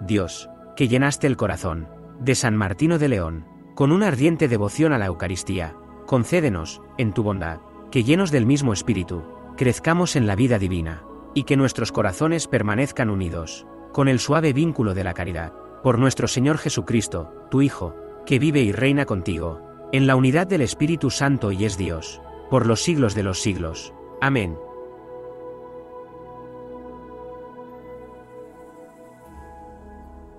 Dios, que llenaste el corazón de San Martino de León con una ardiente devoción a la Eucaristía, concédenos, en tu bondad, que llenos del mismo Espíritu, crezcamos en la vida divina, y que nuestros corazones permanezcan unidos con el suave vínculo de la caridad. Por nuestro Señor Jesucristo, tu Hijo, que vive y reina contigo, en la unidad del Espíritu Santo y es Dios, por los siglos de los siglos. Amén.